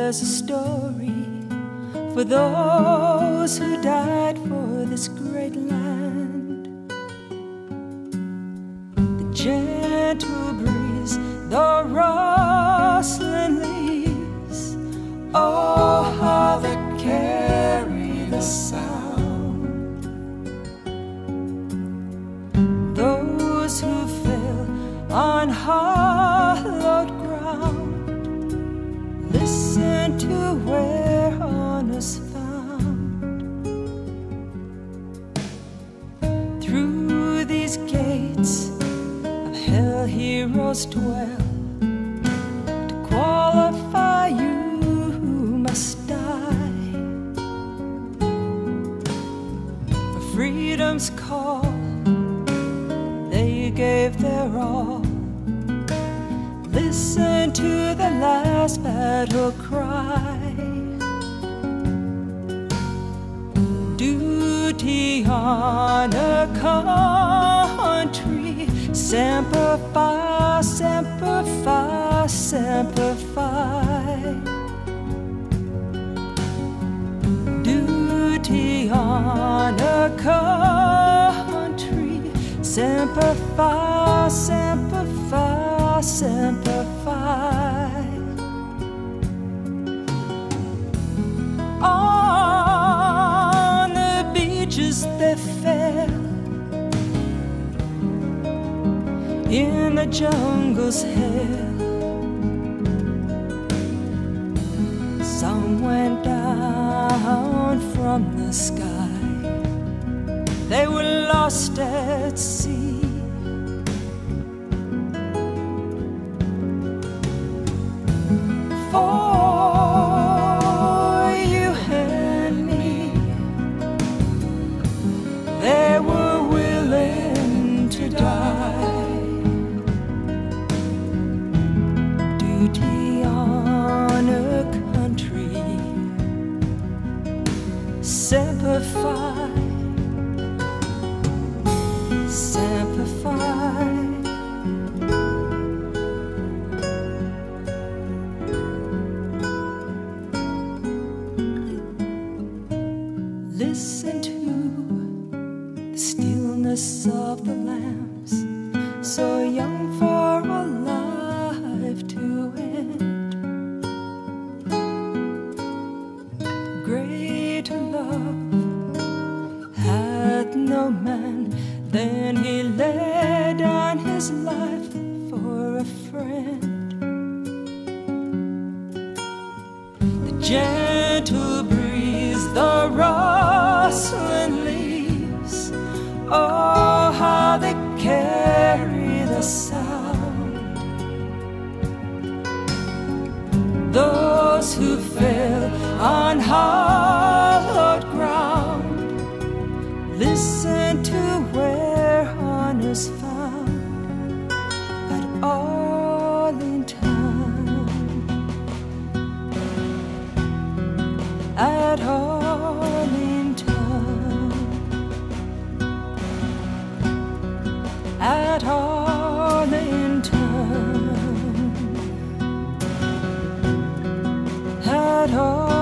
There's a story for those who died for this great land. The gentle breeze, the rustling leaves, oh, how they carry the sound. Those who fell on hallowed ground, listen to where honors found. Through these gates of hell heroes dwell. To qualify you must die. For freedom's call they gave their all. Listen to the last battle cry. Duty, honor, country, semper fi, semper fi, semper fi. Duty, honor, country, semper fi, semper fi, semper fi. On the beaches they fell, in the jungle's hell. Some went down from the sky, they were lost at sea. For you and me, they were willing to die. Duty, honor, country, semper fi, semper fi. Listen to the stillness of the lambs, so young for a life to end. Greater love had no man than he laid down his life for a friend. The gentle breeze, the rustling leaves, oh, how they carry the sound. Those who fell on hallowed ground, listen to where honor's found. At Arlington, at Arlington, at Arlington, at Arlington.